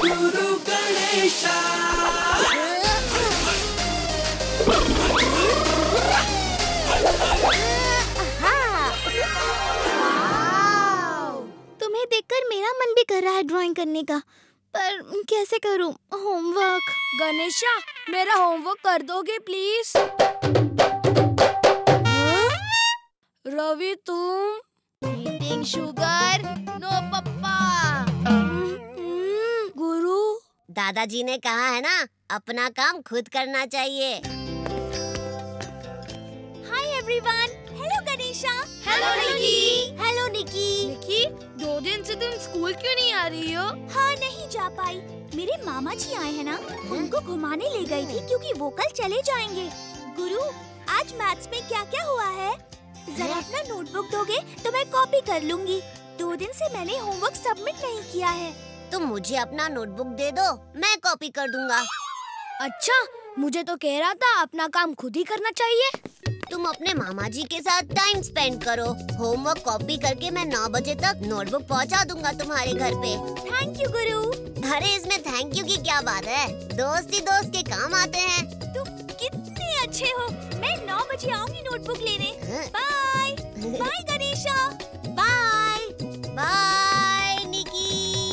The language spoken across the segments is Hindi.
गुरु गणेशा। तुम्हें देखकर मेरा मन भी कर रहा है ड्राइंग करने का, पर कैसे करूं? होमवर्क। गणेशा, मेरा होमवर्क कर दोगे प्लीज? रवि तुम? Eating sugar no papa. Guru, दादाजी ने कहा है ना, अपना काम खुद करना चाहिए। Hi everyone. Hello Ganesha. Hello Niki. Hello Niki. Niki, 2 दिन से तुम स्कूल क्यों नहीं आ रही हो? हाँ, नहीं जा पाई। मेरे मामा जी आए हैं ना, उनको घुमाने ले गई थी क्योंकि वो कल चले जाएंगे। गुरु, आज मैथ्स में क्या क्या हुआ है? जरा अपना नोटबुक दोगे तो मैं कॉपी कर लूंगी। 2 दिन से मैंने होमवर्क सबमिट नहीं किया है। तुम मुझे अपना नोटबुक दे दो, मैं कॉपी कर दूंगा। अच्छा, मुझे तो कह रहा था अपना काम खुद ही करना चाहिए। तुम अपने मामा जी के साथ टाइम स्पेंड करो। होमवर्क कॉपी करके मैं 9 बजे तक नोटबुक पहुंचा दूंगा तुम्हारे घर पे। थैंक यू गुरु। अरे इसमें थैंक यू की क्या बात है, दोस्त ही दोस्त के काम आते हैं। तुम कितने अच्छे हो। मैं 9 बजे आऊंगी नोटबुक लेने। Bye bye Ganesha. Bye bye Niki.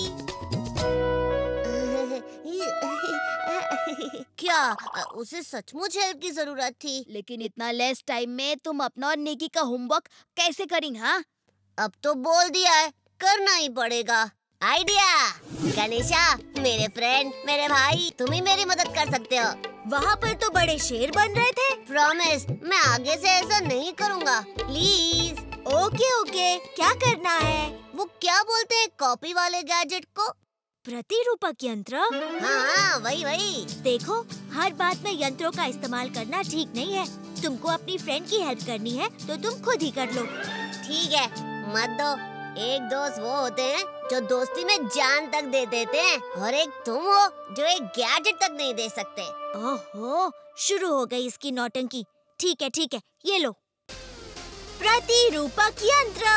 क्या उसे सचमुच हेल्प की जरूरत थी? लेकिन इतना लेस टाइम में तुम अपना और निकी का होमवर्क कैसे करेंगे? हाँ, अब तो बोल दिया है, करना ही पड़ेगा। आइडिया। गणेशा, मेरे फ्रेंड, मेरे भाई, तुम ही मेरी मदद कर सकते हो। वहाँ पर तो बड़े शेर बन रहे थे। प्रॉमिस, मैं आगे से ऐसा नहीं करूँगा, प्लीज। ओके ओके, क्या करना है? वो क्या बोलते हैं कॉपी वाले गैजेट को? प्रतिरूपक यंत्र। हाँ, वही। देखो, हर बात में यंत्रों का इस्तेमाल करना ठीक नहीं है। तुमको अपनी फ्रेंड की हेल्प करनी है तो तुम खुद ही कर लो। ठीक है, मत दो। एक दोस्त वो होते हैं जो दोस्ती में जान तक दे देते हैं, और एक तुम हो जो एक गैजेट तक नहीं दे सकते। ओहो, शुरू हो गई इसकी नौटंकी। ठीक है, ये लो। प्रतिरूपक यंत्र।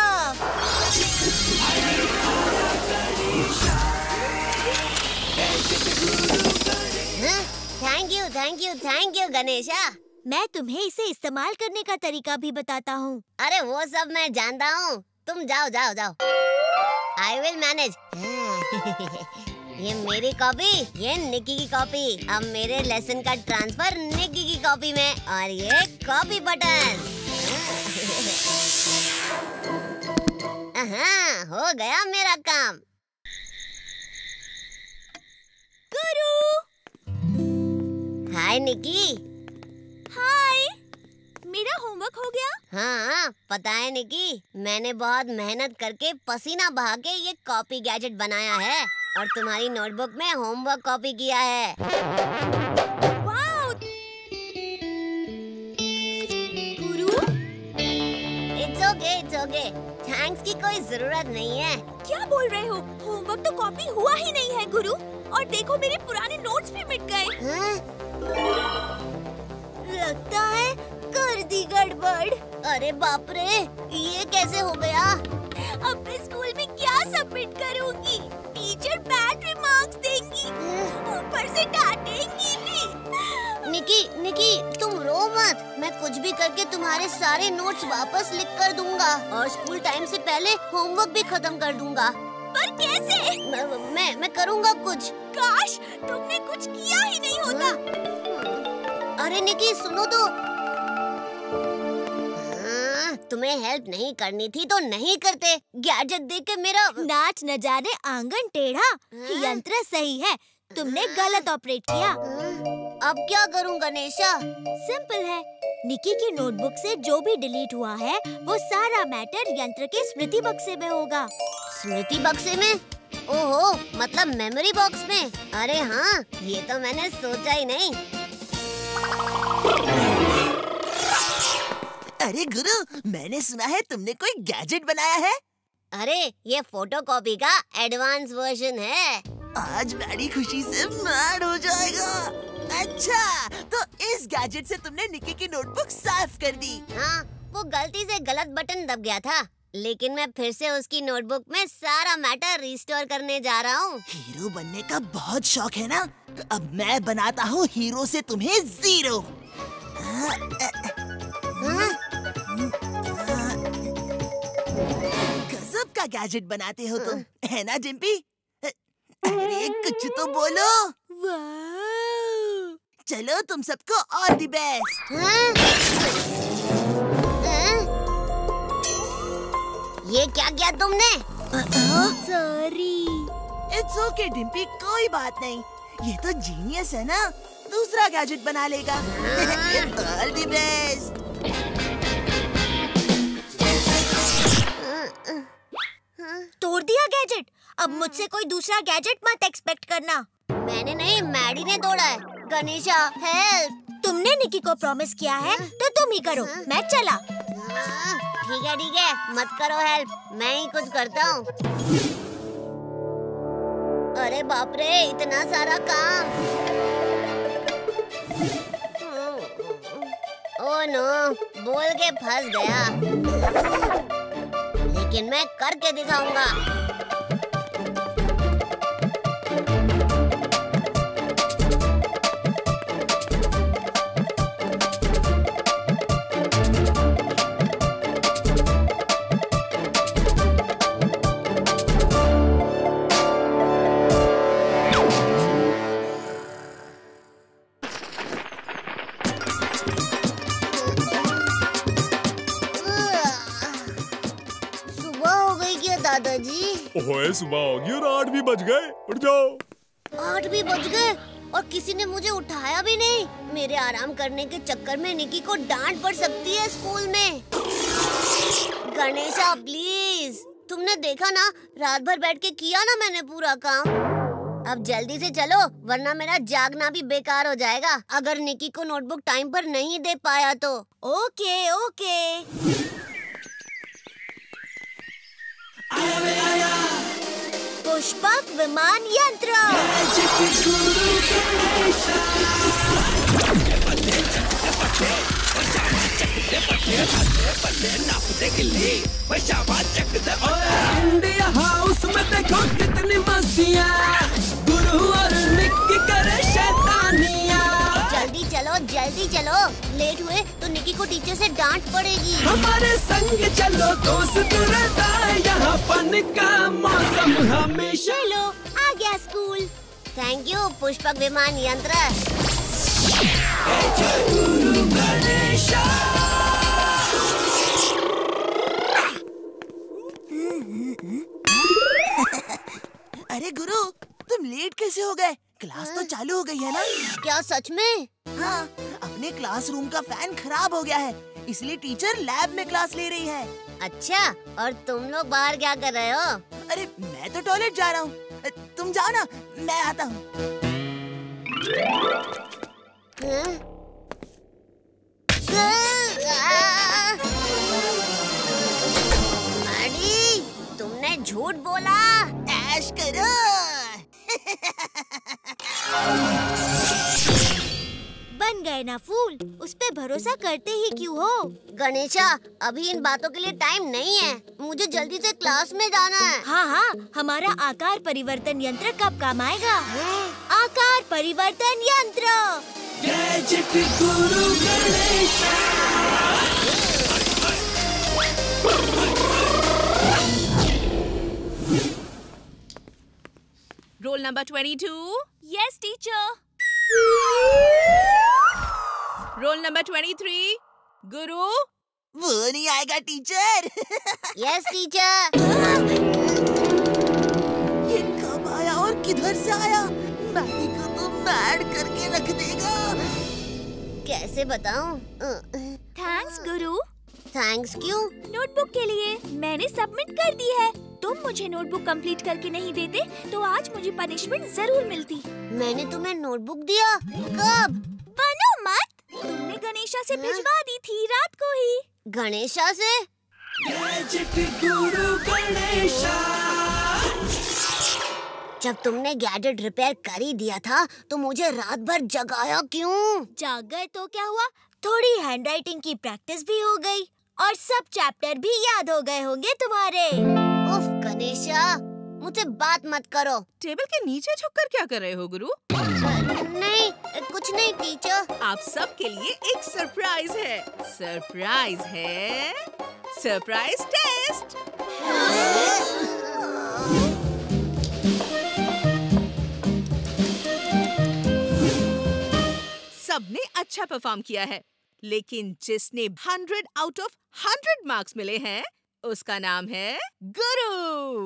Thank you Ganesha. मैं तुम्हें इसे इस्तेमाल करने का तरीका भी बताता हूँ। अरे वो सब मैं जानता हूँ, तुम जाओ। I will manage. ये मेरी कॉपी, ये निकी की कॉपी। अब मेरे लेसन का ट्रांसफर निकी की कॉपी में, और ये कॉपी बटन। हाँ, हो गया मेरा काम। गुरु। हाय निकी। हाय, मेरा होमवर्क हो गया? हाँ, पता है निकी, मैंने बहुत मेहनत करके पसीना बहा के ये कॉपी गैजेट बनाया है, और तुम्हारी नोटबुक में होमवर्क कॉपी किया है। Wow! Guru? It's okay. Thanks की कोई जरूरत नहीं है। क्या बोल रहे हो? होमवर्क तो कॉपी हुआ ही नहीं है गुरु। और देखो, मेरे पुराने नोट्स भी मिट गए। हाँ? लगता है कर दी गड़बड़। अरे बाप रे, ये कैसे हो गया? अब मैं स्कूल में क्या सबमिट करूंगी? टीचर बैड रिमार्क्स देंगी, ऊपर से डांटेंगी भी। निकी, तुम रो मत। मैं कुछ भी करके तुम्हारे सारे नोट्स वापस लिख कर दूंगा, और स्कूल टाइम से पहले होमवर्क भी खत्म कर दूंगा। पर कैसे? मैं करूंगा कुछ। काश तुमने कुछ किया ही नहीं होता। अरे निकी, सुनो तो। तुम्हें हेल्प नहीं करनी थी तो नहीं करते। गैजेट देख के मेरा नाच न जाने आंगन टेढ़ा। यंत्र सही है, तुमने गलत ऑपरेट किया। अब क्या करूं गणेशा? सिंपल है, निकी की नोटबुक से जो भी डिलीट हुआ है वो सारा मैटर यंत्र के स्मृति बक्से में होगा। स्मृति बक्से में? ओहो, मतलब मेमोरी बॉक्स में। अरे हाँ, ये तो मैंने सोचा ही नहीं। अरे गुरु, मैंने सुना है तुमने कोई गैजेट बनाया है। अरे ये फोटोकॉपी का एडवांस वर्जन है। आज बड़ी खुशी से मैड हो जाएगा। अच्छा, तो इस गैजेट से तुमने निकी की नोटबुक साफ कर दी? हाँ, वो गलती से गलत बटन दब गया था। लेकिन मैं फिर से उसकी नोटबुक में सारा मैटर रिस्टोर करने जा रहा हूँ। हीरो बनने का बहुत शौक है ना? अब मैं बनाता हूँ हीरो से तुम्हें जीरो। गजब का गैजेट बनाते हो तुम, है ना डिम्पी? अरे कुछ तो बोलो। वाह! चलो तुम सबको ऑल द बेस्ट। ये क्या किया तुमने? सॉरी। इट्स ओके डिम्पी, कोई बात नहीं। ये तो जीनियस है ना, दूसरा गैजेट बना लेगा। All the best. तोड़ दिया गैजेट। अब मुझसे कोई दूसरा गैजेट मत एक्सपेक्ट करना। मैंने नहीं, मैडी ने तोड़ा है। गणेशा हेल्प। तुमने निकी को प्रॉमिस किया है तो तुम ही करो, मैं चला। ठीक है, मत करो हेल्प, मैं ही कुछ करता हूँ। अरे बाप रे, इतना सारा काम। ओह नो, बोल के फंस गया। लेकिन मैं करके दिखाऊंगा। दादाजी, ओए सुबह हो गई और 8 भी बज गए। उठ जाओ। 8 भी बज गए और किसी ने मुझे उठाया भी नहीं। मेरे आराम करने के चक्कर में निकी को डांट पड़ सकती है स्कूल में। गणेशा प्लीज, तुमने देखा ना, रात भर बैठ के किया ना मैंने पूरा काम। अब जल्दी से चलो, वरना मेरा जागना भी बेकार हो जाएगा अगर निकी को नोटबुक टाइम पर नहीं दे पाया तो। Okay okay. पुष्पक विमान यंत्र। इंडिया हाउस में देखो कितनी मस्तियाँ, गुरु और निक्की करे शैतानियाँ। जल्दी चलो, लेट हुए तो निकी को टीचर से डांट पड़ेगी। हमारे संग चलो दोस्त रहता है यहाँ, फन का मौसम हमेशा। चलो, आ गया स्कूल। थैंक यू पुष्पक विमान यंत्र। गुरु गणेशा। अरे गुरु, तुम लेट कैसे हो गए? क्लास तो चालू हो गई है ना? क्या सच में? हाँ, अपने क्लासरूम का फैन खराब हो गया है, इसलिए टीचर लैब में क्लास ले रही है। अच्छा, और तुम लोग बाहर क्या कर रहे हो? अरे मैं तो टॉयलेट जा रहा हूँ, तुम जाओ ना, मैं आता हूँ। मैडी, तुमने झूठ बोला। ऐश करो। बन गए ना फूल, उस पे भरोसा करते ही क्यों हो? गणेशा, अभी इन बातों के लिए टाइम नहीं है, मुझे जल्दी से क्लास में जाना है। हाँ, हमारा आकार परिवर्तन यंत्र कब काम आएगा? आकार परिवर्तन यंत्र। Gadget Guru Ganesha. Roll number 22। Yes teacher. Roll number 23। Guru. वो नहीं आएगा टीचर। Yes teacher. ये कब आया और किधर से आया? मैडी को तो मैड करके रख देगा। कैसे बताऊं? थैंक्स गुरु। थैंक्स क्यों? नोटबुक के लिए मैंने सबमिट कर दी है। तुम मुझे नोटबुक कंप्लीट करके नहीं देते तो आज मुझे पनिशमेंट जरूर मिलती। मैंने तुम्हें नोटबुक दिया? कब? बनो मत, तुमने गणेशा से भिजवा दी थी रात को ही। गणेशा से? गैजेट गुरु गणेशा। जब तुमने गैजेट रिपेयर कर ही दिया था तो मुझे रात भर जगाया क्यों? जाग गए तो क्या हुआ, थोड़ी हैंडराइटिंग की प्रैक्टिस भी हो गई और सब चैप्टर भी याद हो गए होंगे तुम्हारे। उफ गणेशा, मुझसे बात मत करो। टेबल के नीचे झुककर क्या कर रहे हो गुरु? नहीं, कुछ नहीं टीचर। आप सबके लिए एक सरप्राइज है। सरप्राइज है सरप्राइज टेस्ट। सबने अच्छा परफॉर्म किया है, लेकिन जिसने 100 आउट ऑफ 100 मार्क्स मिले हैं उसका नाम है गुरु।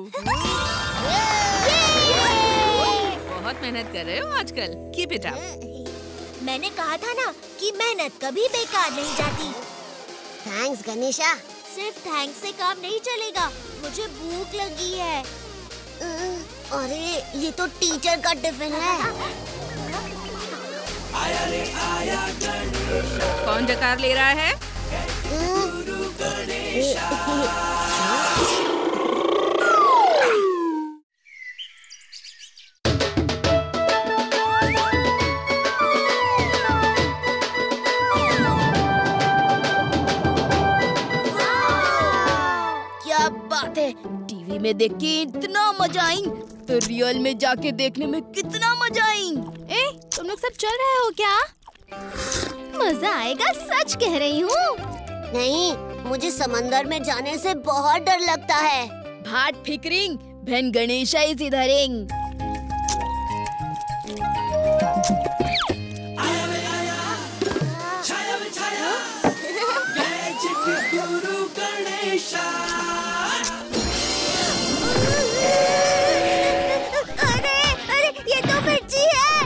बहुत मेहनत कर रहे हो आजकल। Keep it up. मैंने कहा था ना कि मेहनत कभी बेकार नहीं जाती। थैंक्स गणेशा। सिर्फ थैंक्स से काम नहीं चलेगा, मुझे भूख लगी है। अरे ये तो टीचर का टिफिन है। कौन डकार ले रहा है? क्या बात है, टीवी में देख के इतना मजा आई तो रियल में जाके देखने में कितना मजा आई। तुम लोग सब चल रहे हो क्या? मजा आएगा, सच कह रही हूँ। नहीं, मुझे समंदर में जाने से बहुत डर लगता है। भाट फिकरिंग, बहन गणेशा इज इधरिंग। गुरु गणेशा। अरे ये तो मिर्ची है।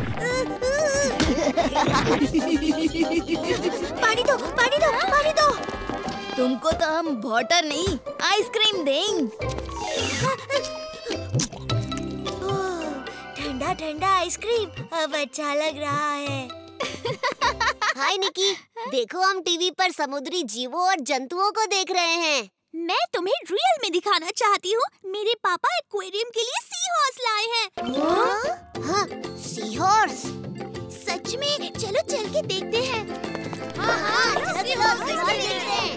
पानी दो, पानी दो, पानी दो। तुमको तो हम वाटर नहीं आइसक्रीम देंगे। ठंडा ठंडा आइसक्रीम अब अच्छा लग रहा है। हाय निकी, देखो हम टीवी पर समुद्री जीवों और जंतुओं को देख रहे हैं। मैं तुम्हें रियल में दिखाना चाहती हूँ। मेरे पापा एक्वेरियम के लिए सी हॉर्स लाए हैं। हाँ, सी हॉर्स। सच में? चलो चल के देखते हैं। सी हॉर्स देखते हैं।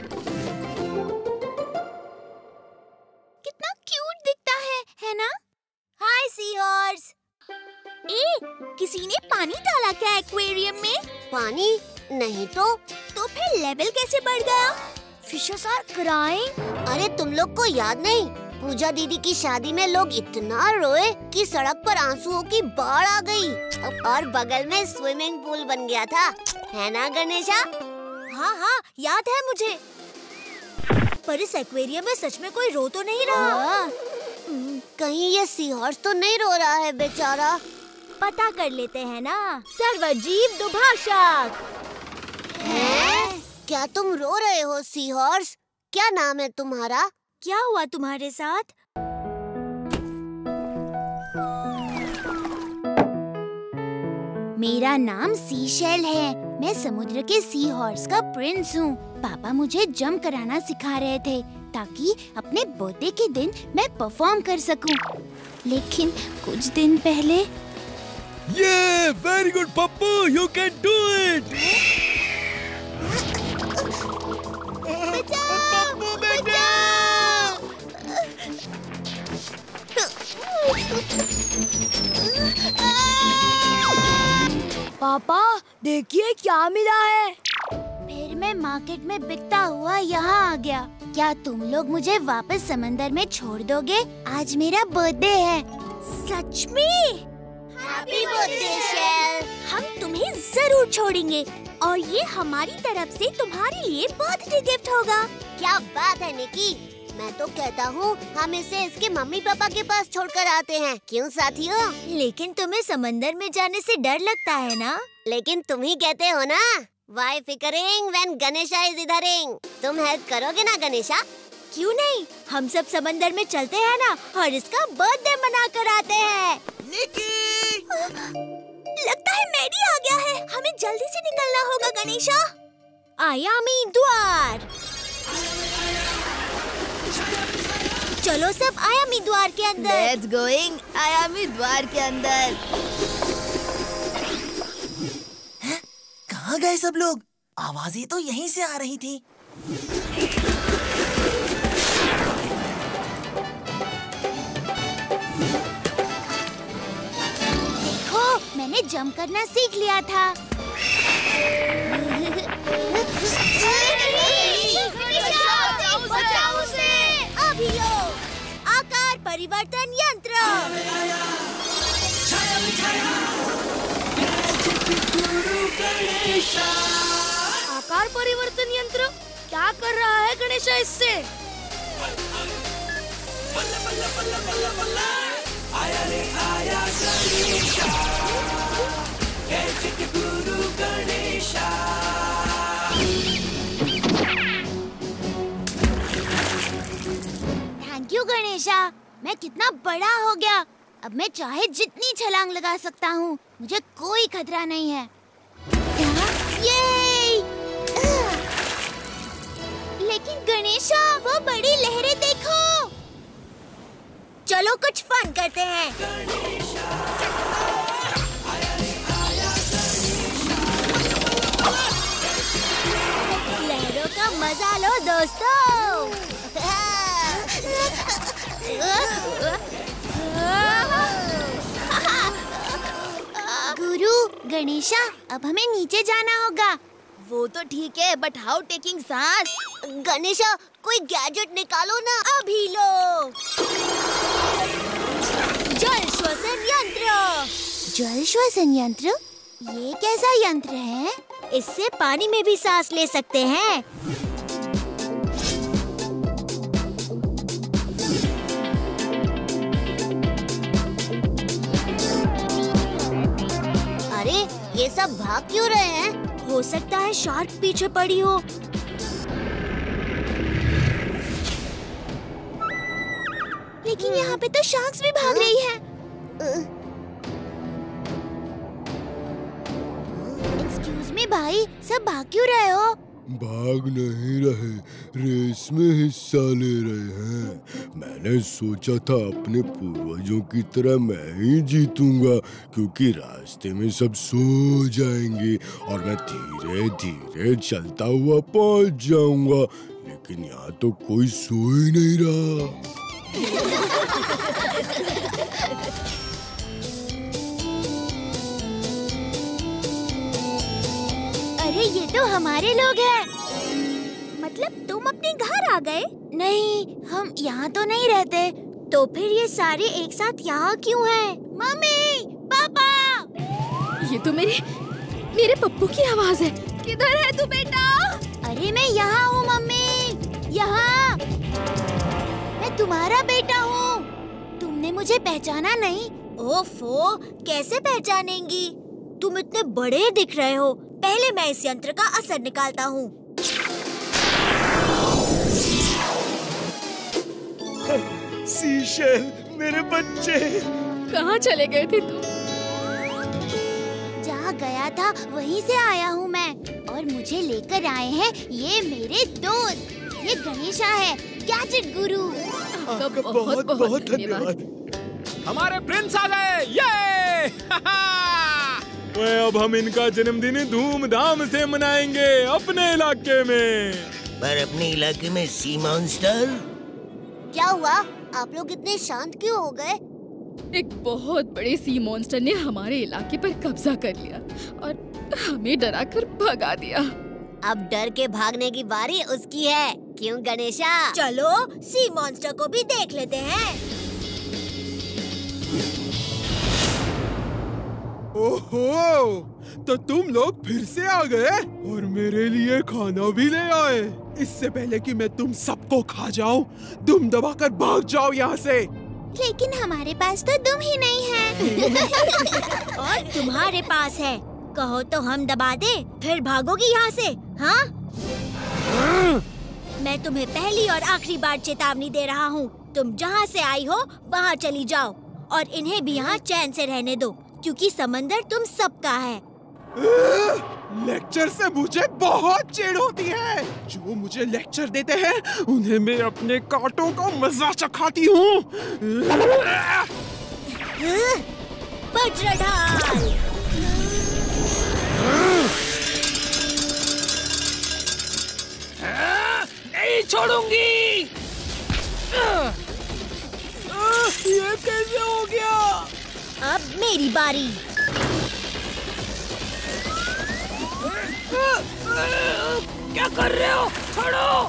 कितना क्यूट दिखता है ना? Hi seahorse. किसी ने पानी डाला क्या एक्वेरियम में? पानी नहीं तो फिर लेवल कैसे बढ़ गया? Fishes are crying. अरे तुम लोग को याद नहीं, पूजा दीदी की शादी में लोग इतना रोए कि सड़क पर आंसुओं की बाढ़ आ गई और बगल में स्विमिंग पूल बन गया था, है ना गणेशा? हाँ, याद है मुझे। पर इस एक्वेरियम में सच में कोई रो तो नहीं रहा? कहीं ये सी हॉर्स तो नहीं रो रहा है बेचारा? पता कर लेते हैं ना। सर्वजीव दुभाषक। क्या तुम रो रहे हो सी हॉर्स? क्या नाम है तुम्हारा? क्या हुआ तुम्हारे साथ? मेरा नाम सीशेल है। मैं समुद्र के सी हॉर्स का प्रिंस हूँ। पापा मुझे जंप कराना सिखा रहे थे ताकि अपने बर्थडे के दिन मैं परफॉर्म कर सकूं। लेकिन कुछ दिन पहले ये very good Pappu, you can do it. बचाओ, बचाओ। पापा देखिए क्या मिला है। फिर मैं मार्केट में बिकता हुआ यहाँ आ गया। क्या तुम लोग मुझे वापस समंदर में छोड़ दोगे? आज मेरा बर्थडे है। सच में? Happy birthday Shell. हम तुम्हें जरूर छोड़ेंगे और ये हमारी तरफ से तुम्हारे लिए बर्थडे गिफ्ट होगा। क्या बात है निकी, मैं तो कहता हूँ हम इसे इसके मम्मी पापा के पास छोड़कर आते हैं। क्यों साथियों? लेकिन तुम्हें समंदर में जाने से डर लगता है ना? लेकिन तुम ही कहते हो ना, Why fickering when Ganesha is इधरिंग? तुम हेल्प करोगे ना गणेशा? क्यों नहीं, हम सब समंदर में चलते हैं ना और इसका बर्थडे मना कर आते हैं। निकी! लगता है मैडी आ गया है। हमें जल्दी से निकलना होगा गणेशा। आयामी द्वार। चलो सब आयामी द्वार के अंदर। Let's going आयामी द्वार के अंदर। कहाँ गए सब लोग? आवाजें तो यहीं से आ रही थी। मैंने जंप करना सीख लिया था। बचाओ उसे! अभी लो! आकार परिवर्तन यंत्र! आकार परिवर्तन यंत्र क्या कर रहा है गणेशा इससे? आया रे आया Ganesha, gadget Guru Ganesha. Thank you Ganesha, मैं कितना बड़ा हो गया। अब मैं चाहे जितनी छलांग लगा सकता हूँ, मुझे कोई खतरा नहीं है। ये! लेकिन गणेशा, वो बड़ी लहरें देखो। चलो कुछ फन करते हैं। लहरों का मजा लो दोस्तों। गुरु, गणेशा, अब हमें नीचे जाना होगा। वो तो ठीक है, बट हाउ टेकिंग सांस? गणेशा, कोई गैजेट निकालो ना। अभी लो। जल श्वसन यंत्र। जल श्वसन यंत्र? ये कैसा यंत्र है? इससे पानी में भी सांस ले सकते हैं। अरे, ये सब भाग क्यों रहे हैं? हो सकता है शार्क पीछे पड़ी हो। लेकिन यहाँ पे तो शार्क्स भी भाग रही है। एक्सक्यूज मी भाई, सब भाग क्यों रहे हो? भाग नहीं रहे, रेस में हिस्सा ले रहे हैं। मैंने सोचा था अपने पूर्वजों की तरह मैं ही जीतूंगा, क्योंकि रास्ते में सब सो जाएंगे और मैं धीरे धीरे चलता हुआ पहुंच जाऊंगा। लेकिन यहाँ तो कोई सो ही नहीं रहा। अरे, ये तो हमारे लोग हैं। मतलब तुम अपने घर आ गए? नहीं, हम यहाँ तो नहीं रहते। तो फिर ये सारे एक साथ यहाँ क्यों हैं? मम्मी, पापा! ये तो मेरे पप्पू की आवाज है। किधर है तू बेटा? अरे मैं यहाँ हूँ मम्मी, यहाँ। मैं तुम्हारा बेटा हूँ। तुमने मुझे पहचाना नहीं? ओफो, कैसे पहचानेंगी? तुम इतने बड़े दिख रहे हो। पहले मैं इस यंत्र का असर निकालता हूँ। सीशेल, मेरे बच्चे। कहाँ चले गए थे तू? जहाँ गया था वहीं से आया हूँ मैं। और मुझे लेकर आए हैं ये मेरे दोस्त। ये गणेशा है, गैजेट गुरु। आपका बहुत बहुत धन्यवाद। हमारे प्रिंस आ गए। ये अब हम इनका जन्मदिन धूमधाम से मनाएंगे अपने इलाके में। पर अपने इलाके में सी मॉन्स्टर? क्या हुआ? आप लोग इतने शांत क्यों हो गए? एक बहुत बड़े सी मॉन्स्टर ने हमारे इलाके पर कब्जा कर लिया और हमें डराकर भगा दिया। अब डर के भागने की बारी उसकी है, क्यों गणेशा? चलो सी मॉन्स्टर को भी देख लेते हैं। ओहो, तो तुम लोग फिर से आ गए और मेरे लिए खाना भी ले आए। इससे पहले कि मैं तुम सबको खा जाऊं, दुम दबाकर भाग जाओ यहाँ से। लेकिन हमारे पास तो दुम ही नहीं है। और तुम्हारे पास है, कहो तो हम दबा दे, फिर भागोगी यहाँ से? हाँ? मैं तुम्हें पहली और आखिरी बार चेतावनी दे रहा हूँ। तुम जहाँ से आई हो वहाँ चली जाओ और इन्हें भी यहाँ चैन से रहने दो, क्योंकि समंदर तुम सबका है। लेक्चर से मुझे बहुत चिढ़ होती है। जो मुझे लेक्चर देते हैं उन्हें मैं अपने कांटों का मजा चखाती हूँ। वज्रढाल। नहीं छोड़ूंगी। ये कैसे हो गया? अब मेरी बारी। क्या कर रहे हो? छोड़ो!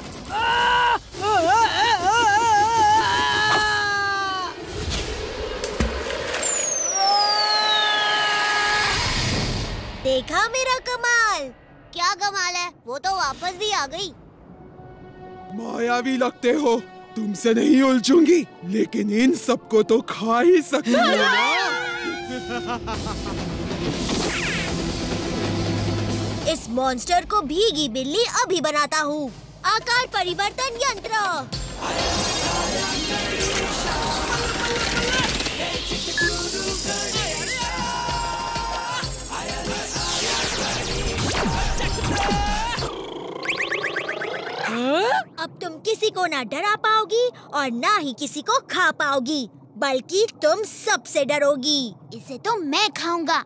देखा मेरा कमाल? क्या कमाल है? वो तो वापस भी आ गई। मायावी लगते हो। तुमसे नहीं उलझूंगी, लेकिन इन सबको तो खा ही सकती हो ना। इस मॉन्स्टर को भीगी बिल्ली अभी बनाता हूँ। आकार परिवर्तन यंत्र। अब तुम किसी को ना डरा पाओगी और ना ही किसी को खा पाओगी, बल्कि तुम सबसे डरोगी। इसे तो मैं खाऊंगा।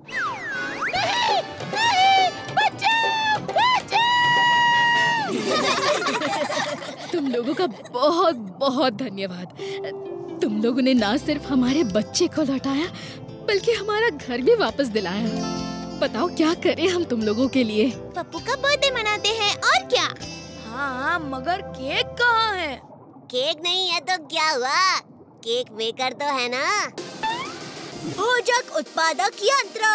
तुम लोगों का बहुत बहुत धन्यवाद। तुम लोगों ने ना सिर्फ हमारे बच्चे को लौटाया, बल्कि हमारा घर भी वापस दिलाया। बताओ क्या करें हम तुम लोगों के लिए? पप्पू का बर्थडे मनाते हैं और क्या। हाँ, मगर केक कहाँ है? केक नहीं है तो क्या हुआ? केक मेकर तो है ना। भोजक उत्पादक यंत्र।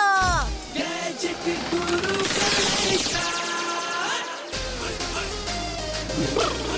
गैजेट गुरु गणेशा।